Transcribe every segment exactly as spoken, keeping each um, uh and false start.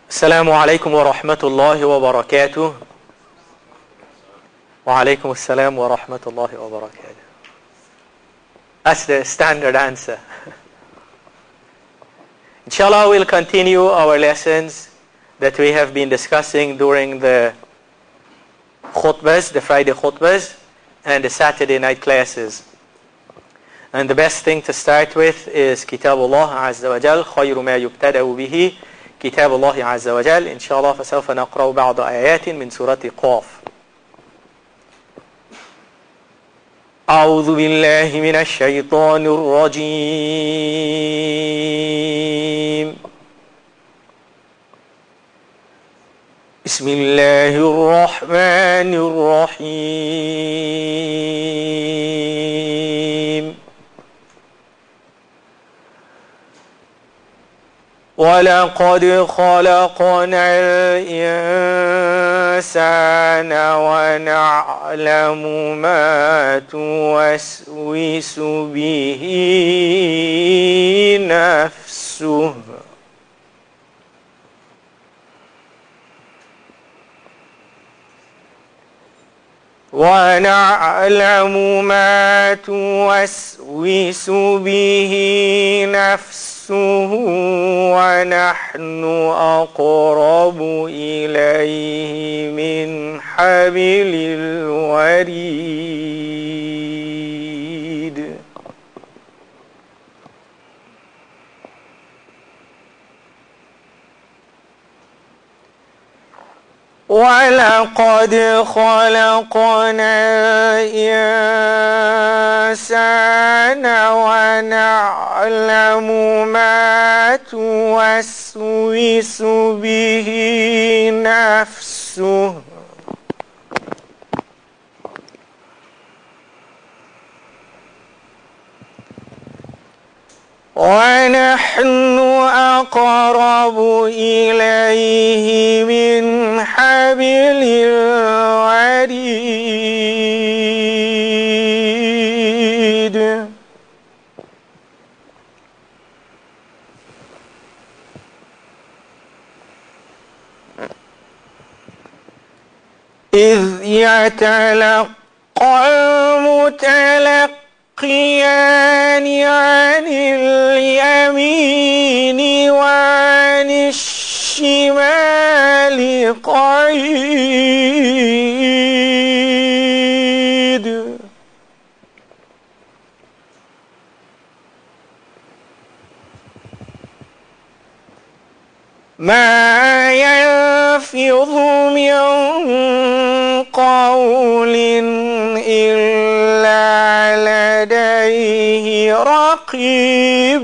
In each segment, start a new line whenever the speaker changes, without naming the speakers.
السلام عليكم ورحمة الله وبركاته. وعليكم السلام ورحمة الله وبركاته. That's the standard answer. Inshallah, we'll continue our lessons that we have been discussing during the khutbahs, the Friday khutbahs, and the Saturday night classes. And the best thing to start with is Kitabullah Azza wa Jal, خير ما يبتدأ به كتاب الله عز وجل. إن شاء الله فسوف نقرأ بعض آيات من سورة قاف. أعوذ بالله من الشيطان الرجيم. بسم الله الرحمن الرحيم. ولقد خلقنا الإنسان ونعلم ما توسوس به نفسه ونعلم ما توسوس به نفسه ونحن أقرب إليه من حبل الوريد. ولقد خلقنا الإنسان ونعلم ما توسوس به نفسه ونحن أقرب إليه من حبل الوريد. إذ يتلقى المتلقيان عن اليمين وعن الشمال قعيد. ما يلفظ من قول إلا لديه رقيب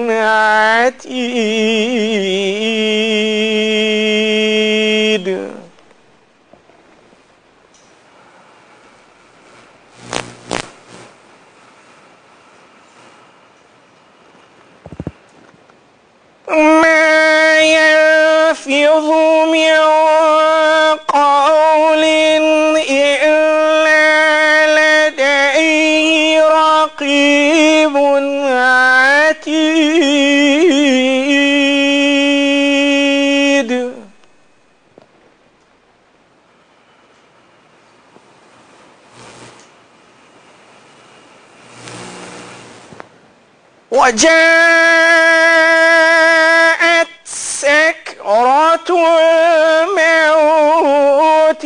عتيد. ما يلفظ من قول إلا لديه رقيب عتيد. وجاءت سكرة الموت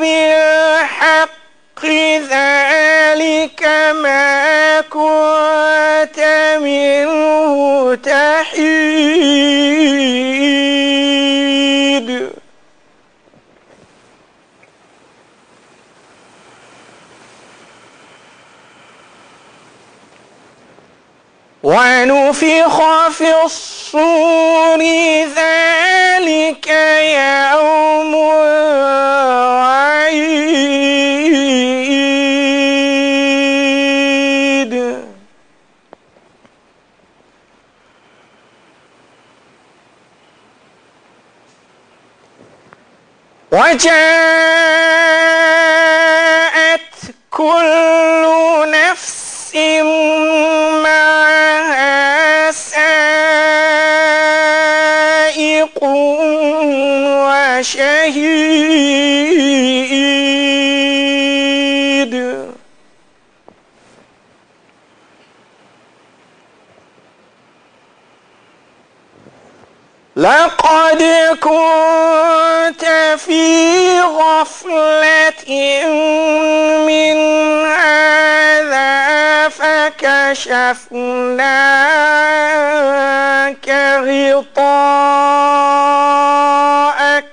بالحق ذلك ما كنت منه تحيد. ونفخ في الصور ذلك يوم الوعيد. وجاءت كل نفس معها سائق لقد كنت في غفلة من هذا فكشفنا عنك غطاءك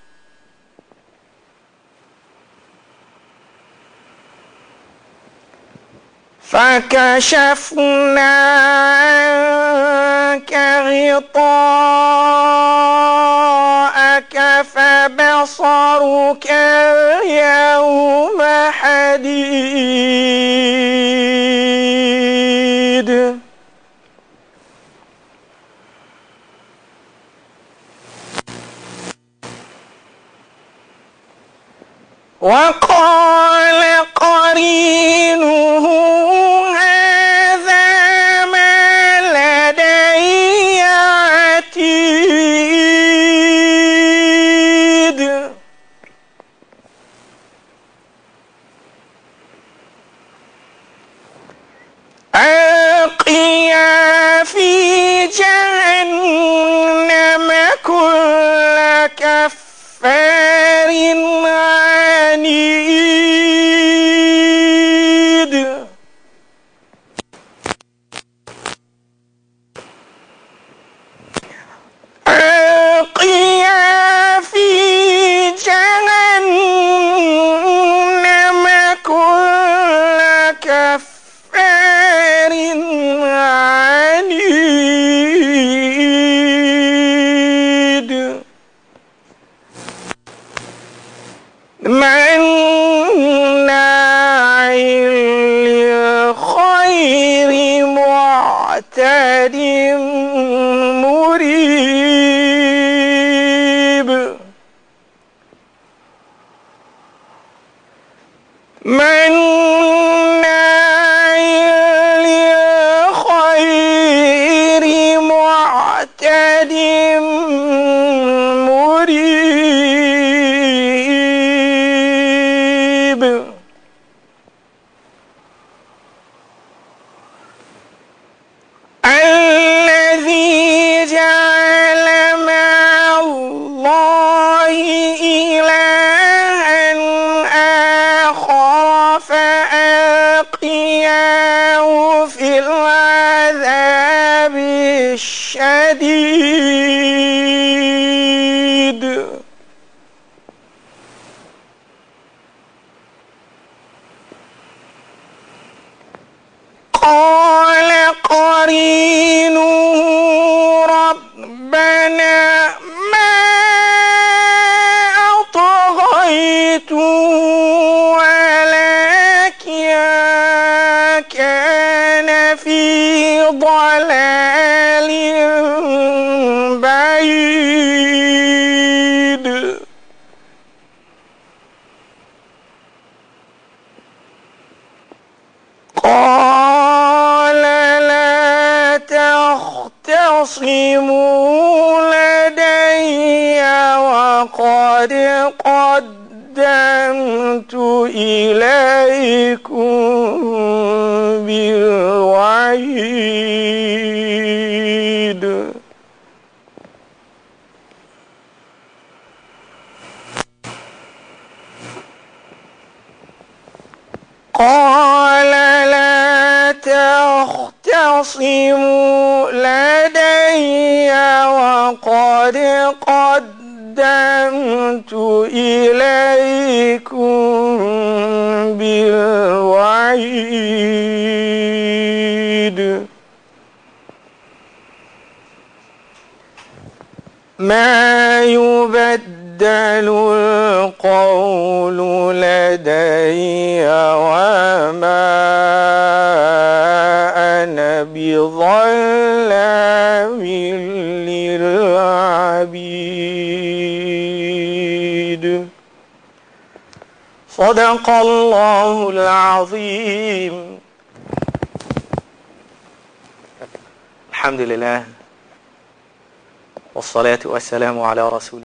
فكشفنا عنك غطاءك فبصرك اليوم حديد وقال قرينه هذا ما لدي عتيد ألقيا في جهنم كل كفار عنيد ألقيا في جهنم كل كفار عنيد مناع للخير معتد مريب مناع للخير معتد مريب الذي جعل مع الله إلها آخر فألقياه في العذاب الشديد قال قرينه ربنا ما أطغيته ولكن كان في ضلال بعيد قال لا تختصموا لدي وقد قدمت إليكم بالوعيد قال لا تختصموا لدي وقد قدمت إليكم بالوعيد ما يبدل القول لدي وما أنا بظلام للعبيد صدق الله العظيم. الحمد لله والصلاة والسلام على رسول